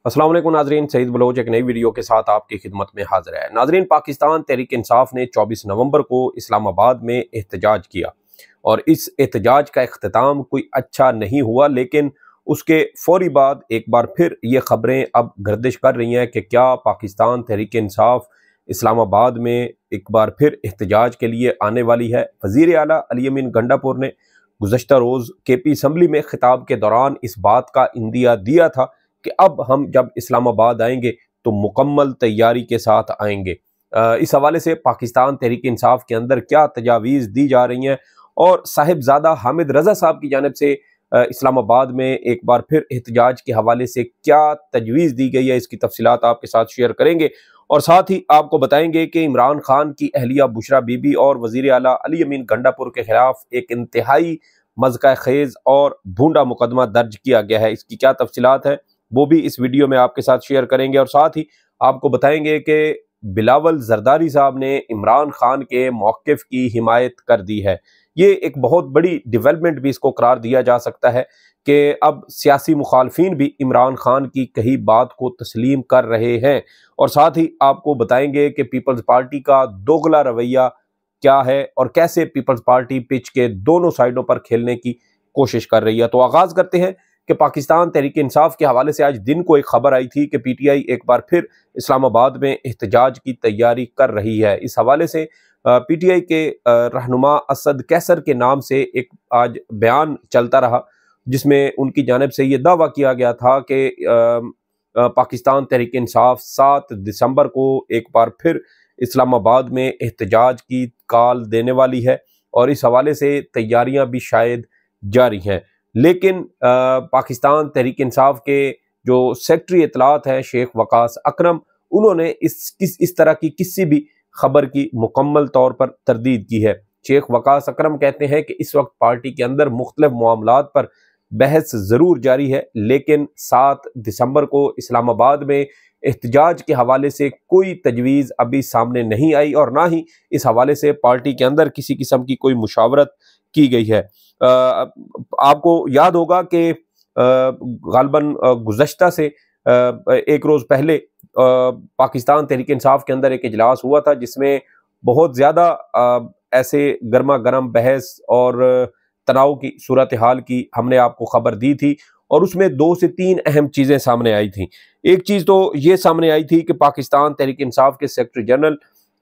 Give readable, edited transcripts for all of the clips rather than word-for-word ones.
अस्सलाम वालेकुम नाजरीन, सईद बलोच एक नई वीडियो के साथ आपकी खिदमत में हाजिर है। नाजरीन, पाकिस्तान तहरीक इंसाफ ने 24 नवंबर को इस्लामाबाद में एहतजाज किया और इस एहतजाज का इख्तिताम कोई अच्छा नहीं हुआ, लेकिन उसके फौरी बाद एक बार फिर ये खबरें अब गर्दिश कर रही हैं कि क्या पाकिस्तान तहरीक इंसाफ इस्लामाबाद में एक बार फिर एहतजाज के लिए आने वाली है। वज़ीर आला अली अमीन गंडापुर ने गुज़श्ता रोज़ KP असम्बली में खिताब के दौरान इस बात का इंदिया दिया था कि अब हम जब इस्लामाबाद आएंगे तो मुकम्मल तैयारी के साथ आएंगे। इस हवाले से पाकिस्तान तहरीक इंसाफ के अंदर क्या तजावीज़ दी जा रही हैं और साहिबजादा हामिद रज़ा साहब की जानिब से इस्लामाबाद में एक बार फिर एहतजाज के हवाले से क्या तजवीज़ दी गई है, इसकी तफसीलात आपके साथ शेयर करेंगे। और साथ ही आपको बताएंगे कि इमरान खान की अहलिया बुशरा बीबी और वज़ीर आला अली अमीन गंडापुर के खिलाफ एक इंतहाई मज़का खेज़ और भूंडा मुकदमा दर्ज किया गया है। इसकी क्या तफसीलात है वो भी इस वीडियो में आपके साथ शेयर करेंगे। और साथ ही आपको बताएंगे कि बिलावल जरदारी साहब ने इमरान खान के मौक़िफ़ की हिमायत कर दी है। ये एक बहुत बड़ी डेवलपमेंट भी इसको करार दिया जा सकता है कि अब सियासी मुखालफीन भी इमरान खान की कही बात को तस्लीम कर रहे हैं। और साथ ही आपको बताएंगे कि पीपल्स पार्टी का दोगला रवैया क्या है और कैसे पीपल्स पार्टी पिच के दोनों साइडों पर खेलने की कोशिश कर रही है। तो आगाज़ करते हैं कि पाकिस्तान तहरीक इंसाफ के हवाले से आज दिन को एक खबर आई थी कि PTI एक बार फिर इस्लामाबाद में एहतजाज की तैयारी कर रही है। इस हवाले से PTI के रहनुमा असद कैसर के नाम से एक आज बयान चलता रहा, जिसमें उनकी जानिब से ये दावा किया गया था कि पाकिस्तान तहरीक इंसाफ 7 दिसंबर को एक बार फिर इस्लामाबाद में एहतजाज की कॉल देने वाली है और इस हवाले से तैयारियां भी शायद जारी हैं। लेकिन पाकिस्तान तहरीक इंसाफ के जो सेक्रेटरी इत्तलात हैं शेख वकास अकरम, उन्होंने इस तरह की किसी भी खबर की मुकम्मल तौर पर तरदीद की है। शेख वकास अकरम कहते हैं कि इस वक्त पार्टी के अंदर मुख्तलिफ मामलात पर बहस ज़रूर जारी है, लेकिन 7 दिसंबर को इस्लामाबाद में एहतजाज के हवाले से कोई तजवीज़ अभी सामने नहीं आई और ना ही इस हवाले से पार्टी के अंदर किसी किस्म की कोई मुशावरत की गई है। आपको याद होगा कि गालबन गुज़श्ता से एक रोज़ पहले पाकिस्तान तहरीक इंसाफ के अंदर एक इजलास हुआ था, जिसमें बहुत ज़्यादा ऐसे गर्मा गर्म बहस और तनाव की सूरत हाल की हमने आपको खबर दी थी और उसमें 2 से 3 अहम चीज़ें सामने आई थी। एक चीज़ तो ये सामने आई थी कि पाकिस्तान तहरीक इंसाफ के सेक्रेटरी जनरल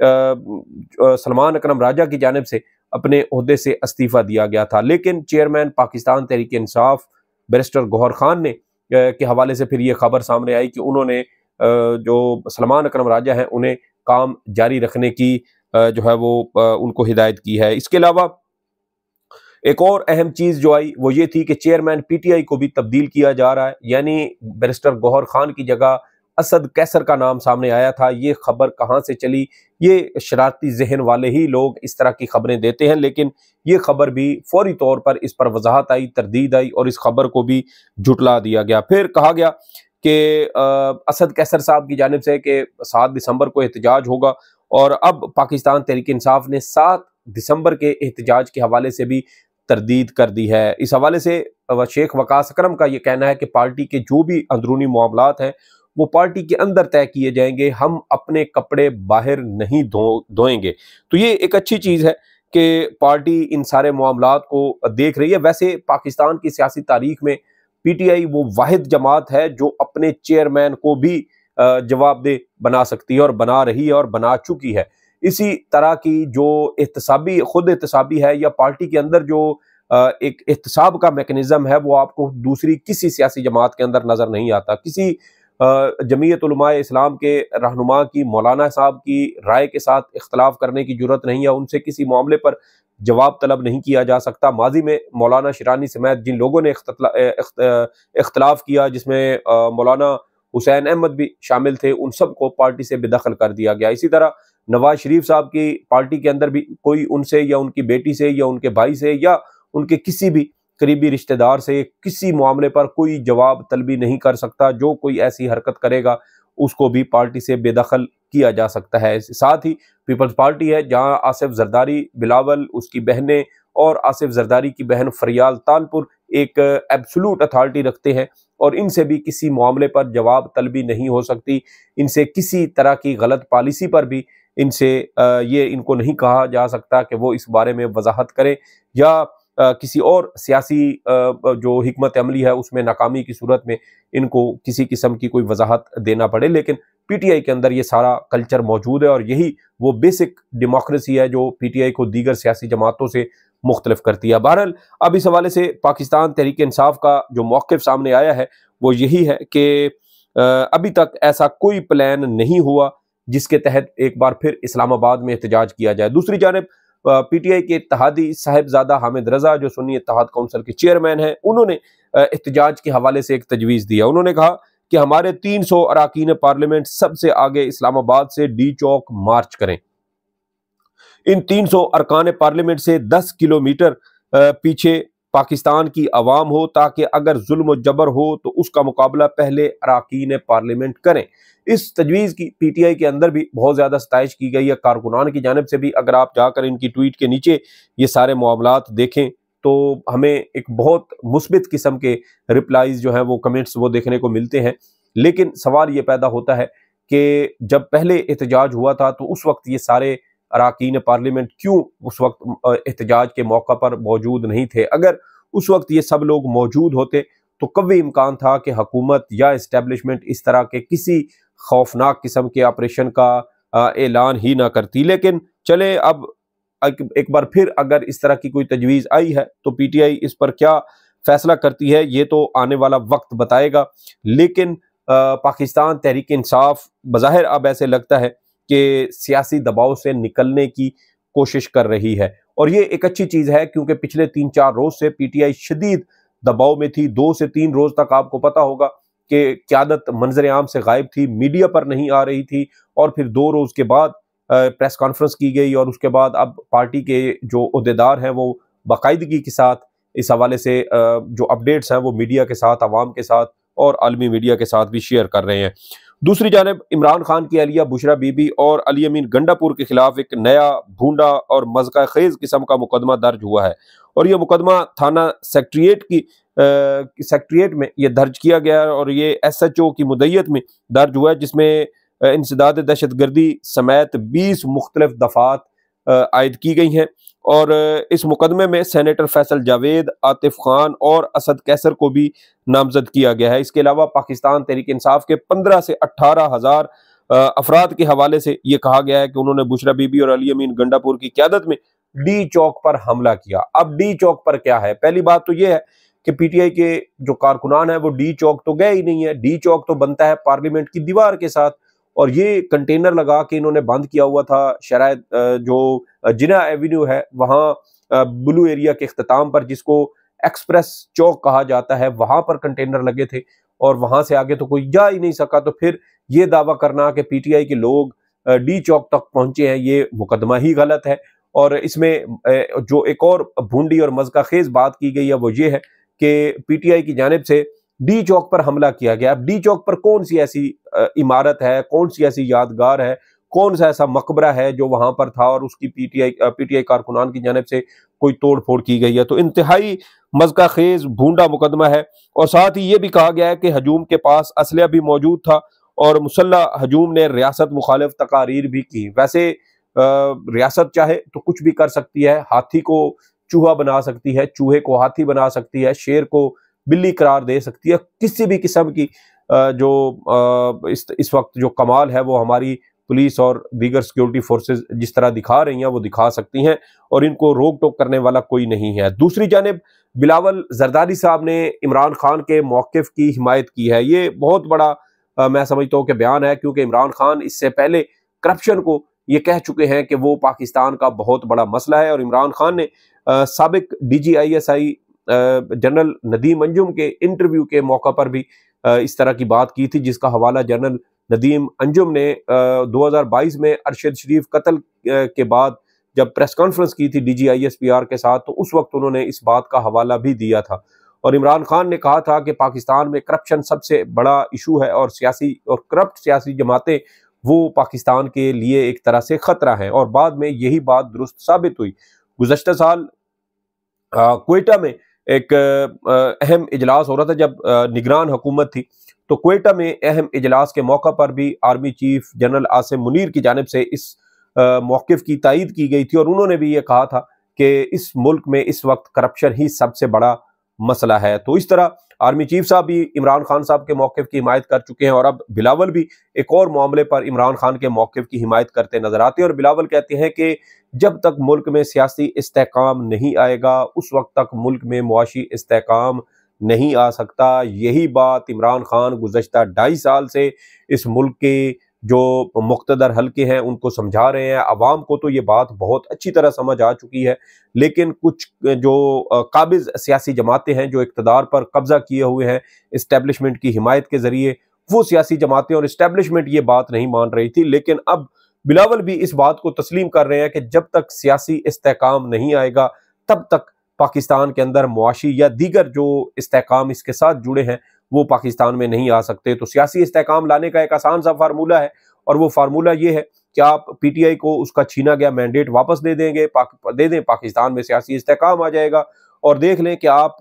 सलमान अकरम राजा की जानिब से अपने ओहदे से इस्तीफ़ा दिया गया था, लेकिन चेयरमैन पाकिस्तान तहरीक इंसाफ बैरिस्टर गौहर खान ने के हवाले से फिर ये खबर सामने आई कि उन्होंने जो सलमान अकरम राजा हैं उन्हें काम जारी रखने की जो है वो उनको हिदायत की है। इसके अलावा एक और अहम चीज़ जो आई वो ये थी कि चेयरमैन PTI को भी तब्दील किया जा रहा है, यानी बैरिस्टर गौहर खान की जगह असद कैसर का नाम सामने आया था। ये खबर कहाँ से चली? ये शरारती जहन वाले ही लोग इस तरह की खबरें देते हैं, लेकिन ये खबर भी फौरी तौर पर इस पर वजाहत आई, तरदीद आई और इस खबर को भी झुटला दिया गया। फिर कहा गया कि असद कैसर साहब की जानिब से कि 7 दिसंबर को एहतजाज होगा और अब पाकिस्तान तहरीक इंसाफ ने 7 दिसंबर के एहतजाज के हवाले से भी तरदीद कर दी है। इस हवाले से शेख वकास अकरम का ये कहना है कि पार्टी के जो भी अंदरूनी मामलात हैं वो पार्टी के अंदर तय किए जाएंगे, हम अपने कपड़े बाहर नहीं धोएंगे। तो ये एक अच्छी चीज़ है कि पार्टी इन सारे मामलात को देख रही है। वैसे पाकिस्तान की सियासी तारीख में PTI वो वाहिद जमात है जो अपने चेयरमैन को भी जवाबदेह बना सकती है और बना रही है और बना चुकी है। इसी तरह की जो खुद एहतसाबी है या पार्टी के अंदर जो एक एहतसाब का मैकेनिज्म है वो आपको दूसरी किसी सियासी जमात के अंदर नज़र नहीं आता। किसी जमीयत उलमाए इस्लाम के रहनुमा की मौलाना साहब की राय के साथ इख्तलाफ करने की जरूरत नहीं है, उनसे किसी मामले पर जवाब तलब नहीं किया जा सकता। माजी में मौलाना शिरानी समेत जिन लोगों ने इख्तलाफ किया, जिसमें मौलाना हुसैन अहमद भी शामिल थे, उन सब को पार्टी से बेदखल कर दिया गया। इसी तरह नवाज शरीफ साहब की पार्टी के अंदर भी कोई उनसे या उनकी बेटी से या उनके भाई से या उनके किसी भी करीबी रिश्तेदार से किसी मामले पर कोई जवाब तलबी नहीं कर सकता। जो कोई ऐसी हरकत करेगा उसको भी पार्टी से बेदखल किया जा सकता है। साथ ही पीपल्स पार्टी है जहां आसिफ जरदारी, बिलावल, उसकी बहनें और आसिफ जरदारी की बहन फरियाल तानपुर ایک ایبسولوٹ اتھارٹی رکھتے ہیں اور ان سے بھی کسی معاملے پر جواب طلبی نہیں ہو سکتی، ان سے کسی طرح کی غلط پالیسی پر بھی ان کو نہیں کہا جا سکتا کہ وہ اس بارے میں وضاحت کریں، یا کسی اور سیاسی جو حکمت عملی ہے اس میں ناکامی کی صورت میں ان کو کسی قسم کی کوئی وضاحت دینا پڑے۔ لیکن پی ٹی آئی کے اندر یہ سارا کلچر موجود ہے، اور یہی وہ بیسک ڈیموکریسی ہے جو پی ٹی آئی کو دیگر سیاسی جماعتوں سے مختلف کرتی ہے۔ بہرحال اب اس حوالے سے پاکستان تحریک انصاف کا جو موقف سامنے آیا ہے وہ یہی ہے کہ ابھی تک ایسا کوئی پلان نہیں ہوا جس کے تحت ایک بار پھر اسلام آباد میں احتجاج کیا جائے۔ دوسری جانب پی ٹی آئی کے اتحادی صاحبزادہ حامد رضا جو سنی اتحاد کونسل کے چیئرمین ہیں، انہوں نے احتجاج کے حوالے سے ایک تجویز دیا۔ انہوں نے کہا کہ ہمارے 300 اراکین پارلیمنٹ سب سے آگے اسلام آباد سے ڈی چوک مارچ کریں۔ ان 300 ارکان پارلیمنٹ سے 10 کلومیٹر پیچھے پاکستان کی عوام ہو، تاکہ اگر ظلم و جبر ہو تو اس کا مقابلہ پہلے اراکین پارلیمنٹ کریں۔ اس تجویز کی پی ٹی آئی کے اندر بھی بہت زیادہ ستائش کی گئی ہے، کارکنان کی جانب سے بھی۔ اگر آپ جا کر ان کی ٹویٹ کے نیچے یہ سارے معاملات دیکھیں تو ہمیں ایک بہت مثبت قسم کے ریپلائز جو ہیں وہ کمنٹس وہ دیکھنے کو ملتے ہیں۔ لیکن سوال یہ پیدا ہوتا ہے کہ جب پہلے احتجاج ہوا تھا تو اس وقت یہ سارے اراکین پارلیمنٹ کیوں اس وقت احتجاج کے موقع پر موجود نہیں تھے؟ اگر اس وقت یہ سب لوگ موجود ہوتے تو قوی امکان تھا کہ حکومت یا اسٹیبلشمنٹ اس طرح کے کسی خوفناک قسم کے آپریشن کا اعلان ہی نہ کرتی۔ لیکن چلے اب ایک بار پھر اگر اس طرح کی کوئی تجویز آئی ہے تو پی ٹی آئی اس پر کیا فیصلہ کرتی ہے یہ تو آنے والا وقت بتائے گا۔ لیکن پاکستان تحریک انصاف بظاہر اب ایسے لگتا ہے کہ سیاسی دباؤ سے نکلنے کی کوشش کر رہی ہے، اور یہ ایک اچھی چیز ہے کیونکہ پچھلے 3-4 روز سے پی ٹی آئی شدید دباؤ میں تھی۔ 2 سے 3 روز تک آپ کو پتا ہوگا کہ قیادت منظر عام سے غائب تھی، میڈیا پر نہیں آ رہی تھی، اور پھر 2 روز کے بعد پریس کانفرنس کی گئی، اور اس کے بعد اب پارٹی کے جو عہدیدار ہیں وہ باقاعدگی کے ساتھ اس حوالے سے جو اپڈیٹس ہیں وہ میڈیا کے ساتھ، عوام کے ساتھ اور عالمی میڈیا کے ساتھ بھی شیئر کر رہے ہیں۔ دوسری جانب عمران خان کی اہلیہ بشرا بی بی اور علی امین گنڈا پور کے خلاف ایک نیا بھونڈا اور مذاق خیز قسم کا مقدمہ درج ہوا ہے، اور یہ مقدمہ تھانہ سیکٹریٹ میں یہ درج کیا گیا ہے، اور یہ ایس ایچ او کی مدعیت میں درج ہوا ہے، جس میں انسداد دہشت گردی سمیت 20 مختلف دفعات عائد کی گئی ہیں، اور اس مقدمے میں سینیٹر فیصل جاوید، عاطف خان اور اسد کیسر کو بھی نامزد کیا گیا ہے۔ اس کے علاوہ پاکستان تحریک انصاف کے 15 سے 18 ہزار افراد کے حوالے سے یہ کہا گیا ہے کہ انہوں نے بشرا بی بی اور علی امین گنڈا پور کی قیادت میں ڈی چوک پر حملہ کیا۔ اب ڈی چوک پر کیا ہے؟ پہلی بات تو یہ ہے کہ پی ٹی آئی کے جو کارکنان ہیں وہ ڈی چوک تو گئے ہی نہیں ہے۔ ڈی چوک تو بنتا ہے پارلیمنٹ کی دیوار کے ساتھ، اور یہ کنٹینر لگا کے انہوں نے بند کیا ہوا تھا شرائط جو جناح ایوینیو ہے وہاں بلو ایریا کے اختتام پر، جس کو ایکسپریس چوک کہا جاتا ہے، وہاں پر کنٹینر لگے تھے، اور وہاں سے آگے تو کوئی جا ہی نہیں سکا۔ تو پھر یہ دعویٰ کرنا کہ پی ٹی آئی کے لوگ ڈی چوک تک پہنچے ہیں، یہ مقدمہ ہی غلط ہے۔ اور اس میں جو ایک اور بھونڈی اور مذاق خیز بات کی گئی ہے وہ یہ ہے کہ پی ٹی آئی کی جانب سے ڈی چوک پر حملہ کیا گیا۔ اب ڈی چوک پر کون سی ایسی عمارت ہے، کون سی ایسی یادگار ہے، کون سا ایسا مقبرہ ہے جو وہاں پر تھا اور اس کی پی ٹی آئی کارکنان کی جانب سے کوئی توڑ پھوڑ کی گئی ہے؟ تو انتہائی مذاق خیز بھونڈا مقدمہ ہے، اور ساتھ ہی یہ بھی کہا گیا ہے کہ ہجوم کے پاس اسلحہ بھی موجود تھا، اور مسلح ہجوم نے ریاست مخالف تقاریر بھی کی۔ ویسے ریاست چاہے تو کچھ بھی کر سکتی ہے، ہاتھی کو چوہا بنا سکتی ہے، چوہے کو ہاتھی بنا سکتی ہے، شیر کو بلی قرار دے سکتی ہے۔ کسی بھی قسم کی جو اس وقت جو کمال ہے وہ ہماری پولیس اور دیگر سیکیورٹی فورسز جس طرح دکھا رہی ہیں وہ دکھا سکتی ہیں، اور ان کو روک ٹوک کرنے والا کوئی نہیں ہے۔ دوسری جانب بلاول زرداری صاحب نے عمران خان کے موقف کی حمایت کی ہے۔ یہ بہت بڑا میں سمجھتا ہوں کہ بیان ہے، کیونکہ عمران خان اس سے پہلے کرپشن کو یہ کہہ چکے ہیں کہ وہ پاکستان کا بہت بڑا مسئلہ ہے، اور عمران خان نے سابق D G I S I general Nadeem Anjum کے انٹرویو کے موقع پر بھی اس طرح کی بات کی تھی، جس کا حوالہ جنرل ندیم انجم نے 2022 میں ارشد شریف قتل کے بعد جب پریس کانفرنس کی تھی D G I S P R کے ساتھ، تو اس وقت انہوں نے اس بات کا حوالہ بھی دیا تھا، اور عمران خان نے کہا تھا کہ پاکستان میں کرپشن سب سے بڑا ایشو ہے، اور کرپٹ سیاسی جماعتیں وہ پاکستان کے لیے ایک طرح سے خطرہ ہیں، اور بعد میں یہی بات درست ثابت ہوئی۔ گزشتہ سال کوئٹہ میں ایک اہم اجلاس ہو رہا تھا جب نگران حکومت تھی، تو کوئٹہ میں اہم اجلاس کے موقع پر بھی army chief general Asim Munir کی جانب سے اس موقف کی تائید کی گئی تھی، اور انہوں نے بھی یہ کہا تھا کہ اس ملک میں اس وقت کرپشن ہی سب سے بڑا مسئلہ ہے۔ تو اس طرح آرمی چیف صاحب بھی عمران خان صاحب کے موقف کی حمایت کر چکے ہیں، اور اب بلاول بھی ایک اور معاملے پر عمران خان کے موقف کی حمایت کرتے نظر آتے ہیں، اور بلاول کہتے ہیں کہ جب تک ملک میں سیاسی استحکام نہیں آئے گا اس وقت تک ملک میں معاشی استحکام نہیں آ سکتا۔ یہی بات عمران خان گزشتہ 2.5 سال سے اس ملک کے جو مقتدر حلقے ہیں ان کو سمجھا رہے ہیں۔ عوام کو تو یہ بات بہت اچھی طرح سمجھ آ چکی ہے، لیکن کچھ جو قابض سیاسی جماعتیں ہیں جو اقتدار پر قبضہ کیے ہوئے ہیں اسٹیبلشمنٹ کی حمایت کے ذریعے، وہ سیاسی جماعتیں اور اسٹیبلشمنٹ یہ بات نہیں مان رہی تھی، لیکن اب بلاول بھی اس بات کو تسلیم کر رہے ہیں کہ جب تک سیاسی استحکام نہیں آئے گا تب تک پاکستان کے اندر معاشی یا دیگر جو استحکام اس کے ساتھ جڑے ہیں وہ پاکستان میں نہیں آ سکتے۔ تو سیاسی استحکام لانے کا ایک آسان سا فارمولہ ہے، اور وہ فارمولہ یہ ہے کہ آپ پی ٹی آئی کو اس کا چھینا گیا مینڈیٹ واپس دے دیں، پاکستان میں سیاسی استحکام آ جائے گا، اور دیکھ لیں کہ آپ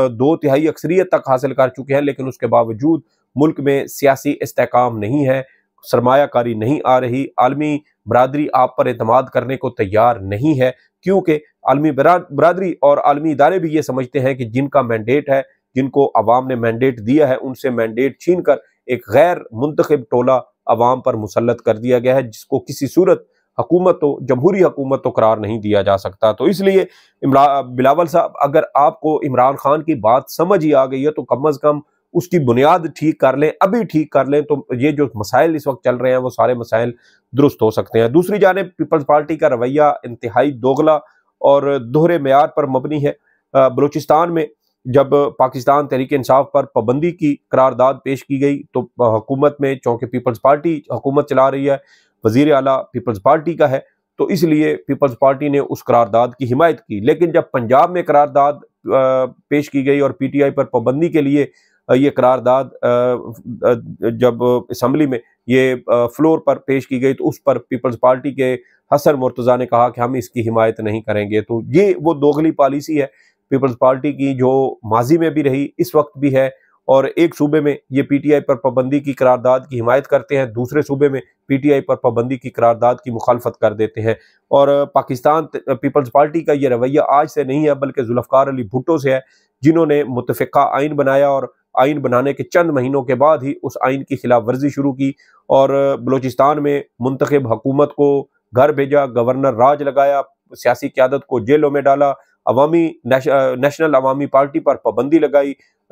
2/3 اکثریت تک حاصل کر چکے ہیں، لیکن اس کے باوجود ملک میں سیاسی استحکام نہیں ہے، سرمایہ کاری نہیں آ رہی، عالمی برادری آپ پر اعتماد کرنے کو تیار نہیں ہے، کیونکہ عالمی برادری اور عالمی ادارے بھی یہ سمجھتے ہیں کہ جن کا مینڈیٹ ہے، جن کو عوام نے مینڈیٹ دیا ہے، ان سے مینڈیٹ چھین کر ایک غیر منتخب ٹولہ عوام پر مسلط کر دیا گیا ہے، جس کو کسی صورت حکومت تو جمہوری حکومت تو قرار نہیں دیا جا سکتا۔ تو اس لیے بلاول صاحب، اگر آپ کو عمران خان کی بات سمجھ ہی آ گئی ہے تو کم از کم اس کی بنیاد ٹھیک کر لیں، ابھی ٹھیک کر لیں، تو یہ جو مسائل اس وقت چل رہے ہیں وہ سارے مسائل درست ہو سکتے ہیں۔ دوسری جانب پیپلز پارٹی کا رویہ انتہائی دوغلا اور دوہرے معیار پر مبنی ہے۔ بلوچستان میں جب پاکستان تحریک انصاف پر پابندی کی قرارداد پیش کی گئی تو حکومت میں، چونکہ پیپلز پارٹی حکومت چلا رہی ہے، وزیر اعلیٰ پیپلز پارٹی کا ہے، تو اس لیے پیپلز پارٹی نے اس قرارداد کی حمایت کی، لیکن جب پنجاب میں قرارداد پیش کی گئی اور پی ٹی آئی پر پابندی کے لیے یہ قرارداد جب اسمبلی میں یہ فلور پر پیش کی گئی تو اس پر پیپلز پارٹی کے حسن مرتضیٰ نے کہا کہ ہم اس کی حمایت نہیں کریں گے۔ تو یہ وہ دوغلی پالیسی ہے پیپلز پارٹی کی جو ماضی میں بھی رہی، اس وقت بھی ہے، اور ایک صوبے میں یہ پی ٹی آئی پر پابندی کی قرارداد کی حمایت کرتے ہیں، دوسرے صوبے میں پی ٹی آئی پر پابندی کی قرارداد کی مخالفت کر دیتے ہیں۔ اور پاکستان پیپلز پارٹی کا یہ رویہ آج سے نہیں ہے بلکہ ذوالفقار علی بھٹو سے ہے، جنہوں نے متفقہ آئین بنایا اور آئین بنانے کے چند مہینوں کے بعد ہی اس آئین کی خلاف ورزی شروع کی اور بلوچستان میں منتخب حکومت کو گھر بھیجا، گورنر راج لگایا، سیاسی قیادت کو جیلوں میں ڈالا، نیشنل عوامی پارٹی پر پابندی لگائی،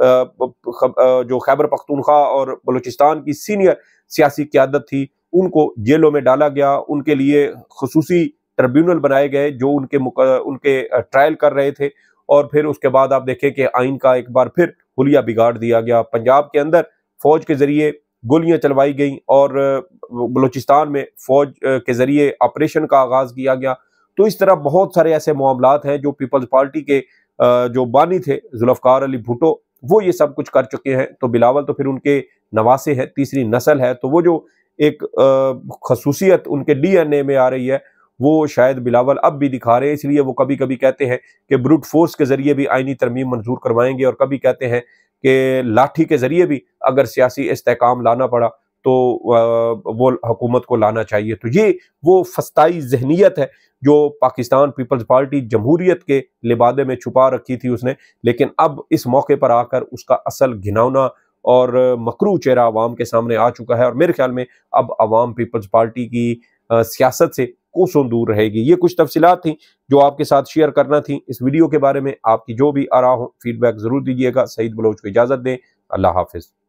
جو خیبر پختونخوا اور بلوچستان کی سینئر سیاسی قیادت تھی ان کو جیلوں میں ڈالا گیا، ان کے لیے خصوصی ٹریبیونل بنائے گئے جو ان کے ٹرائل کر رہے تھے، اور پھر اس کے بعد آپ دیکھیں کہ آئین کا ایک بار پھر حلیہ بگاڑ دیا گیا۔ پنجاب کے اندر فوج کے ذریعے گولیاں چلوائی گئیں اور بلوچستان میں فوج کے ذریعے آپریشن کا آغاز کیا گیا۔ تو اس طرح بہت سارے ایسے معاملات ہیں جو پیپلز پارٹی کے جو بانی تھے ذوالفقار علی بھٹو، وہ یہ سب کچھ کر چکے ہیں۔ تو بلاول تو پھر ان کے نواسے ہیں، تیسری نسل ہے، تو وہ جو ایک خصوصیت ان کے ڈی این اے میں آ رہی ہے وہ شاید بلاول اب بھی دکھا رہے ہیں، اس لیے وہ کبھی کبھی کہتے ہیں کہ بروٹ فورس کے ذریعے بھی آئینی ترمیم منظور کروائیں گے، اور کبھی کہتے ہیں کہ لاٹھی کے ذریعے بھی اگر سیاسی استحکام لانا پڑا تو وہ حکومت کو لانا چاہیے۔ تو یہ وہ فسطائی ذہنیت ہے جو پاکستان پیپلز پارٹی جمہوریت کے لبادے میں چھپا رکھی تھی اس نے، لیکن اب اس موقع پر آ کر اس کا اصل گھناؤنا اور مکروہ چہرہ عوام کے سامنے آ چکا ہے، اور میرے خیال میں اب عوام پیپلز پارٹی کی سیاست سے کوسوں دور رہے گی۔ یہ کچھ تفصیلات تھیں جو آپ کے ساتھ شیئر کرنا تھیں اس ویڈیو کے بارے میں۔ آپ کی جو بھی آراء ہوں فیڈ بیک ضرور دیجیے گا۔ سعید بلوچ کو اجازت دیں، اللہ حافظ۔